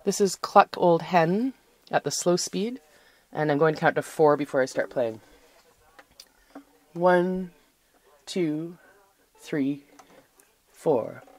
This is Cluck Old Hen at the slow speed, and I'm going to count to 4 before I start playing. 1, 2, 3, 4.